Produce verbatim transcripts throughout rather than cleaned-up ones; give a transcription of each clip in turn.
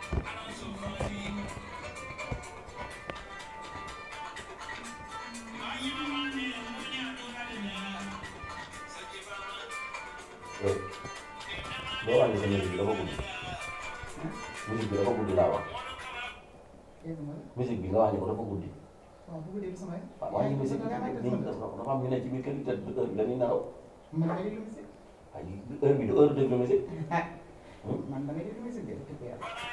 doo wàññi sa musique bi dafa guddi musique bi dafa guddi laa wax musique bi nga wàññi ko dafa guddi waaw wàññi musique bi nii dafa am ñu ne ci biir kër gi te heure bi dañuy nelaw ay heure bi du heure déglu musique man da ngay déglu musique de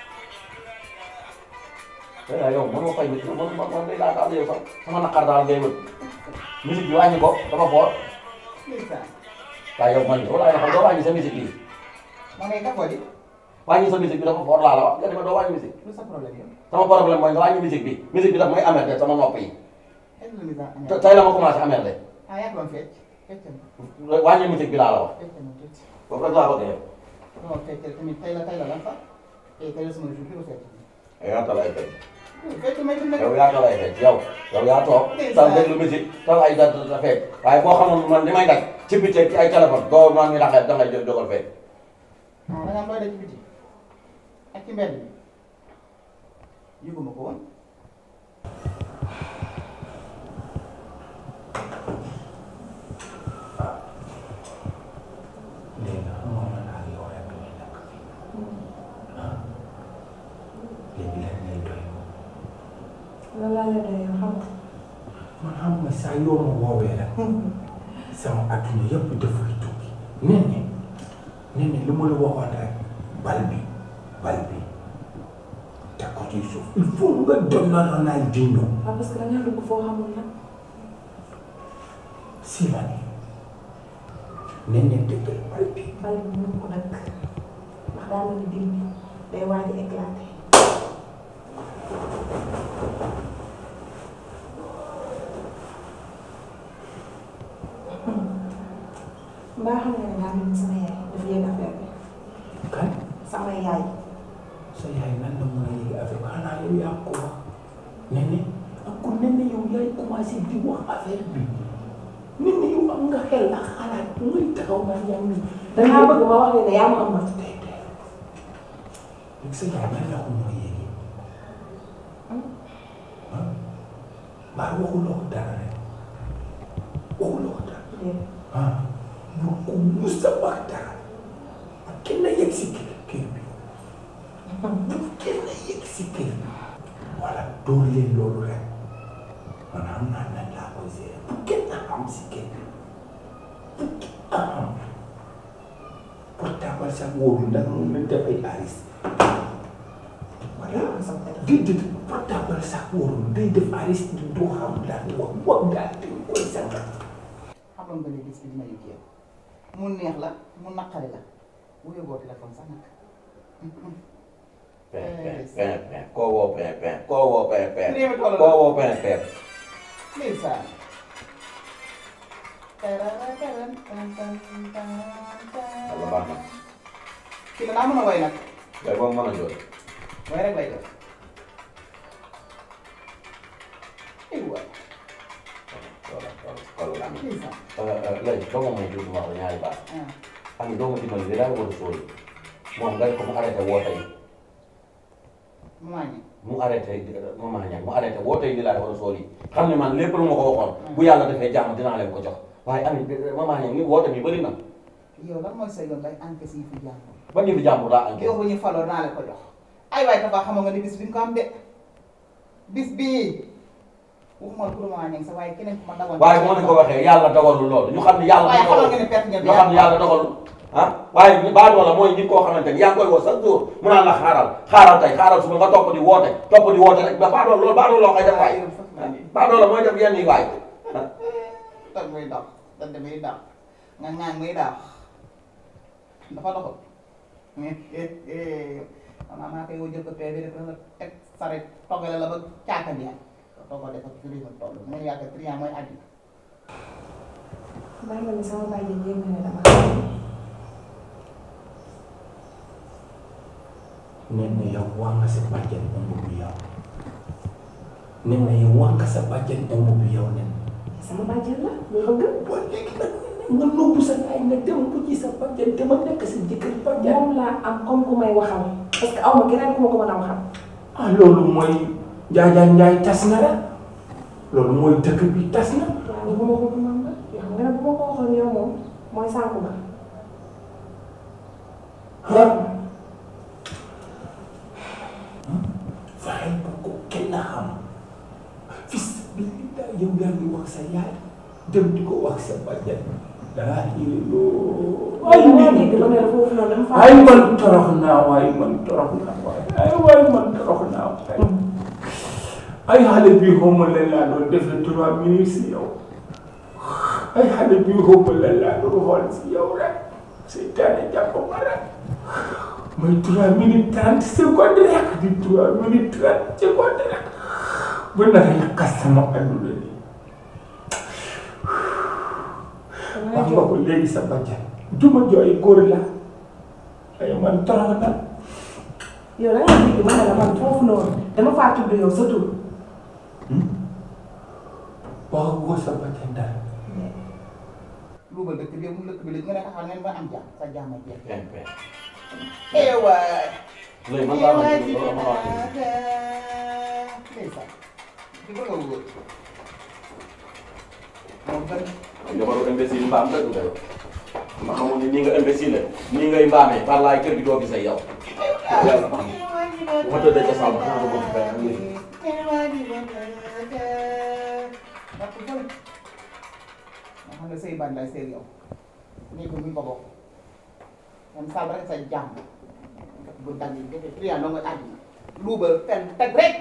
waaw yow mënoo fay nit man man man day daal yow sax sama naqar daal ngay wët musique bi wàññi ko dafa foor waaw yow man yow laay waxal doo wàññi sa musique bi ma ngay kafoo di wàññi sa musique bi dafa foor laa la wax nga ne ma doo wàññi musique lu sa problème yow sama problème mooy nga wàññi musique bi musique bi daf may amer sama nopp yi est-ce que tey la ma commencé amer de ah yaa doon fecc fecc wàññi musique bi laa la wax fecc na tuuti boobu rek laa bëgg yow non fecc tamit tey la tey la lan fa tey tey la sama jour bi fecc yaa talay fecc fecc may dina yow yaa talay fecc yow yow yaa toog tal déglu musique tal ay da da fecc waaye boo xamoon man li may daj ci bitik ci ay téléphone doo maa ngi daxee da ngay jël jógal fecc ah da nga am looy def ci biti ak ci mbedd bi yëguma ko woon léegi nag moom la naa yow rek ñuy nekk fii ah léegi lan lay doy. lan laa la doy xam nga. man xam nga saa yoo ma woowee rek sama adduna yëpp dafay tukki. nee nañ nee nañ lu ma la waxoon rek bal bi bal bi teg ko ci suuf il faut nga dem na Ronaldinho. waaw parce que da ngaa dugg foo xamul nag. si la ne nee nañ dëggal bal bi. bal bi mënu ko nag ndax daa mel ni dim bi day waaj a éclaté. mbaa xam nga ne daa mel ni sama yaay dafa yëg affaire bi. kan sama yaay. sa yaay nan la mën a yëg affaire bi xanaa yow yaa ko wax nee nañ ak ku nee nañ yow yaay commencé di wax affaire bi. nit ñi yow am nga xel ak xalaat bu ngay taxaw nga ñam ni dangaa bëgg ma wax ne yaa ma ëmb. tey tey léegi sa yaay nan la ko mën a yéegi ah mbaa waxuloo ko dara rek waxuloo ko dara ah bu ko mus a wax dara ak kenn yegg si kër kër bi bu kenn yegg si kër bi wala dóor leen loolu rek man xam naa nan laa koy gérer bu kenn am si kër bi bu kenn am portable sax wóorul ndax mun nañ def ay aris voilà déedéet portable sax wóorul day def aris du doo xam daal wax wax daal dañ koy sànq. xamoon nga ne bis bi dina yëg yow mu neex la mu naqari la bu yóbboo téléphone sax nag. pen pen pen pen koo woo pen pen koo woo pen pen réew mi toll koo woo pen pen ndeysaan. yàlla baax na kii danaa mën a woy nag yow boo mën a jooy woy rek lay def. aywa. voilà voilà ndeysaan. léegi doo ma may tuuti ma wax la ñaari baat xam nga doo ma dimbali li daal war a sóori moom nga ko mu arrêté woote yi mu wàññi. mu arrêté maman Niang mu arrêté woote yi li daal war a sóori xam ne man lépp lu ma ko waxoon bu yàlla defee jàmm dinaa leen ko jox waaye amit maman Niang ni woote bi bëri na yow lan mooy sa yoon bay encaissé yi fi jàmm. ba ñu fi jàmbur daa enquête yow bu ñu faloo naa la ko jox. ay waay Tapha xamoo nga ni bis bi nga ko am de bis bii waxuma pour ma Niang sa waaye keneen ku ma dawoon. waaye moo nañ ko waxee yàlla dogalul loolu ñu xam ne yàlla waaye xamal nga ne perte ngeen ñu xam ne yàlla dogalul ah waaye baa loola mooy nit koo xamante ni yaa ngi koy woo chaque jour mu naan la xaaral xaaral tey xaaral suba nga topp di woote topp di woote rek ba baa loolu loolu baa loolu loo koy def waay baa loola mooy def yenn yi waay tag muy dax tag muy dax nga ŋaaŋ muy dax dafa doxal xanaa maa koy woo jël ko tey bi def la teg saret toggale la ba caaka bi yaay toggoo def ak tri toll mu ne yaakaar triant mooy àddina. daa mel ni sama bàyyi jéem na ne dama nee na yow wax nga sa bàjjen ëmb bi yow nee na yow wax nga sa bàjjen ëmb bi yow nen sama bàjjen la loolu nga. boo léegi nag nee na nga noppu sa yaay nga dem ko ci sa bàjjen te ma nekk sa jëkkër bàjjen. moom laa am comme ku may waxal parce que aw ma keneen ku ma ko mën a waxal. ah loolu mooy Njaajaan Njaay tas na la loolu mooy dëkk bi tas na. waaw bu ma ko ko mën la yoo xam nga ne bu ma ko waxoon yow moom mooy sànku ma. ah fexeel ba ko kenn xam fis bi yow yaa ngi wax sa yaay dem di ko wax sa bàjjen. daa iri loo. ay dégg ma ne la foofu noonu dama faa. ay man torox naa waaye man torox naa waaye ay waaye man torox naa waaye. ay xale bii xaw ma lan laa doon def trois minutes si yow ay xale bii xaw ma lan laa doon xool si yow rek seytaane jàpp ma rek mooy trois minutes trente secondes rek di trois minutes trente secondes rek bu naka yàqal sama àdduna nii. wax nga ko léegi sa bàjjan duma jooy góor la ay man torox na. yow da nga dégg ma ne la man foofu noonu dama faa tudd yow sa tur. wax nga sa bàjjan dara. lu ba dëkk bi mu lëkk bi la nga ne taxaw ne ma am jàmm sa jàmm ak jeex. Pen pen. eh waay. léegi man laa wax loolu ma wax. ndeysaan di bëgg a wóor moom gën. jabaru imbécile mbaam dëgg nga yow. ma xamul ni nii nga imbécile nii ngay mbaamee par laay kër gi doo gis ak yow. yàlla xam nga bu ma tëddee ca sàmm xanaa ko bëgg fay ak léegi. nga xam ne say ban lay seel yow néeg bi buñ ko bokk man sal rek sa jàmm bu dagg yi defee trian doo nga àddina luubal fen teg rek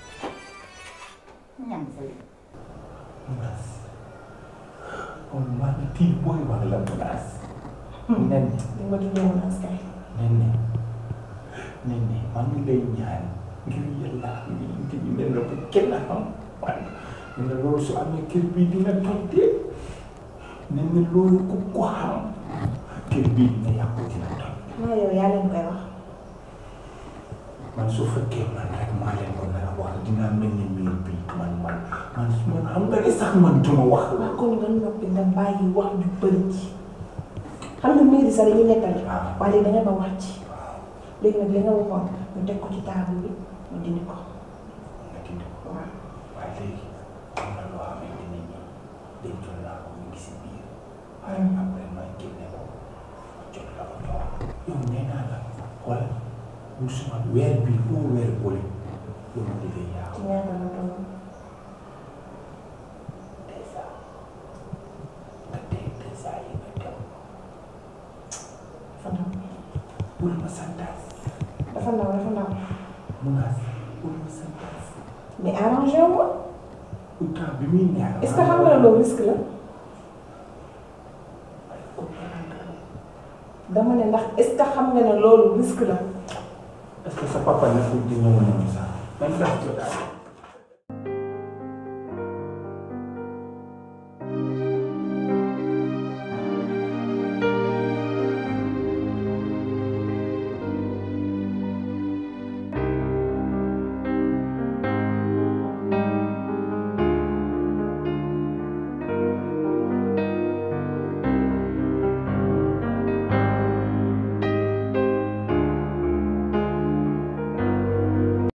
ñam say Munaas kon maa ngi tiit booy wax la Munaas. nen li ma tuddee Munaas kay. nen ne nen ne maa ngi lay ñaan ngir yàlla ngi ci nen la bu kenn xam waaye ne la loolu su amee kër bii dina toj de nen ne loolu ku ko xam kër bii dina yàqu dina toj. maa yow yaa leen koy wax. man su fekkee man rek maa leen ko nar a wax dinaa mel ni miir bi man man man man xam nga ne sax man duma wax. waaw kon nga noppi nga bàyyi wax ju bëri ci xam nga miiri sax dañuy nettali. waaw waaye léegi da nga ba wax ci. léegi nag li nga waxoon ñu teg ko ci table bi ñu dindi ko. nga dindi ko waaw. waaye léegi am na loo xamante ne nii dencoon naa ko mu ngi si biir. waaye après ma génne ko jot la ko jox yow nee naa la wala musuma weer bii boo weer boole yow ma liggéey yaa ci ñaata la toll. dèjà nga tey dèjà yi nga dem dafa ndaw. bul ma santaas dafa ndaw dafa ndaw. Munaas bul ma santaas mais arrangé wu ma. pourtant bi muy neex. est-ce que xam nga ne loolu risque la. dama ne ndax est-ce que xam nga ne loolu risque la. est-ce que sa papa nekkul di ñëw nañu sax man daal